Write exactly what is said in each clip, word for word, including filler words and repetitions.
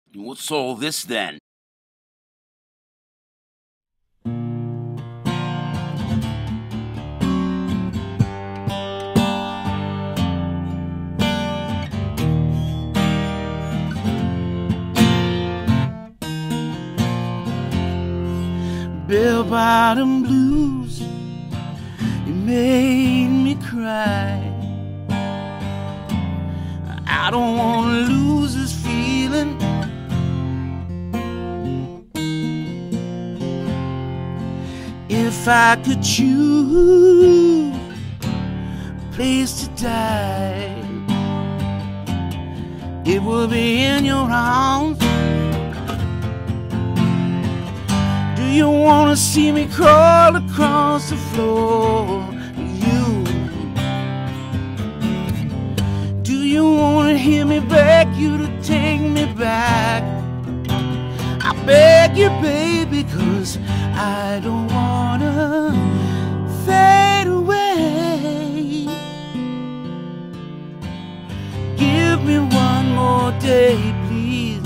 What's all this then? Bell-bottom blues, you made me cry. I don't want to lose this feeling. If I could choose a place to die, it would be in your arms. Do you wanna see me crawl across the floor? You. Do you wanna hear me beg you to take me back? I beg you, baby, 'cause I don't wanna fade away. Give me one more day, please.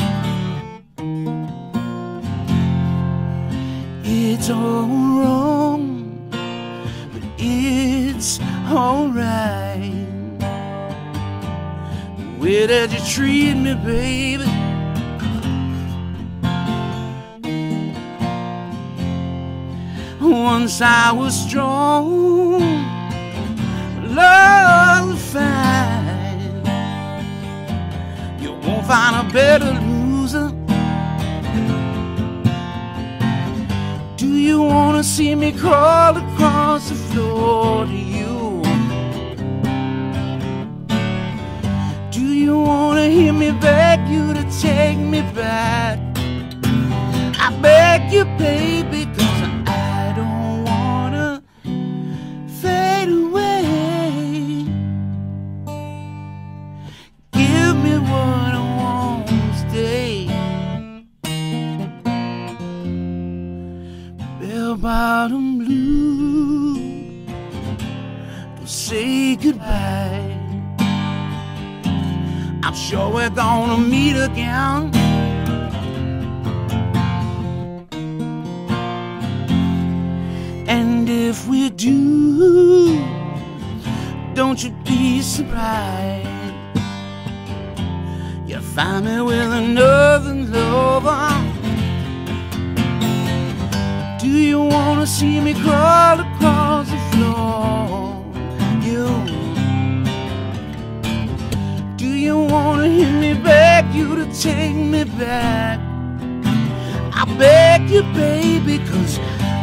It's all wrong, but it's alright. The way that you treat me, baby. Once I was strong, love was fine. You won't find a better loser. Do you wanna see me crawl across the floor to you? Do you wanna hear me beg you to take me back? I beg you, baby, 'cause I don't wanna fade away. Give me what I want to stay. Bell-bottom blue, don't say goodbye. I'm sure we're gonna meet again. And if we do, don't you be surprised. You'll find me with another lover. Do you wanna see me crawl across the floor? You. Do you wanna hear me beg you to take me back? I beg you, baby, 'cause